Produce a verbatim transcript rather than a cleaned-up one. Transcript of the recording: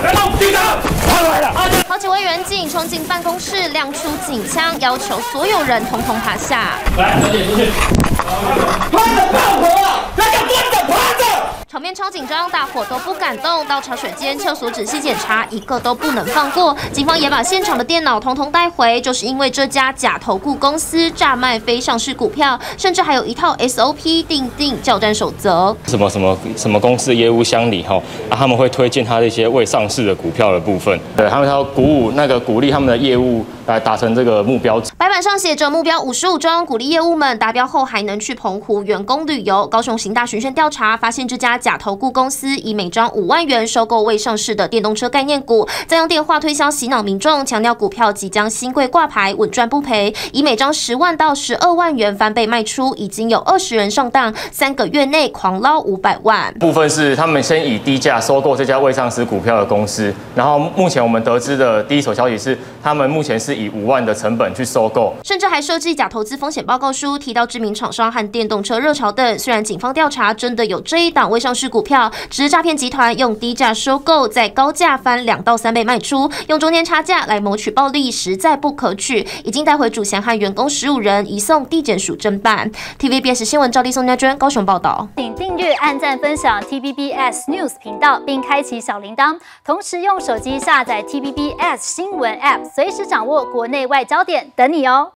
好几位员警冲进办公室，亮出警枪，要求所有人统统趴下。 来，小姐出去。趴着爆火啊！大家蹲着趴着。 场面超紧张，大伙都不敢动。到茶水间、厕所仔细检查，一个都不能放过。警方也把现场的电脑统统带回，就是因为这家假投顾公司诈卖非上市股票，甚至还有一套 S O P 订定教战守则。 什么什么什么公司业务乡里哈，啊他们会推荐他的一些未上市的股票的部分，对，他们要鼓舞那个鼓励他们的业务来达成这个目标。 白板上写着目标五十五中，鼓励业务们达标后还能去澎湖员工旅游。高雄刑大巡线调查发现，这家假投顾公司以每张五万元收购未上市的电动车概念股，再用电话推销洗脑民众，强调股票即将新贵挂牌，稳赚不赔，以每张十万到十二万元翻倍卖出，已经有二十人上当，三个月内狂捞五百万。 部分是他们先以低价收购这家未上市股票的公司，然后目前我们得知的第一手消息是，他们目前是以五万的成本去收购， 甚至还设计假投资风险报告书，提到知名厂商和电动车热潮等。虽然警方调查真的有这一档未上市股票，只是诈骗集团用低价收购，再高价翻两到三倍卖出，用中间差价来谋取暴利，实在不可取。已经带回主嫌和员工十五人，移送地检署侦办。T V B S 新闻赵丽宋家娟高雄报道。 请订阅、按赞、分享 T V B S News 频道，并开启小铃铛。同时用手机下载 T V B S 新闻 App， 随时掌握国内外焦点，等你哦。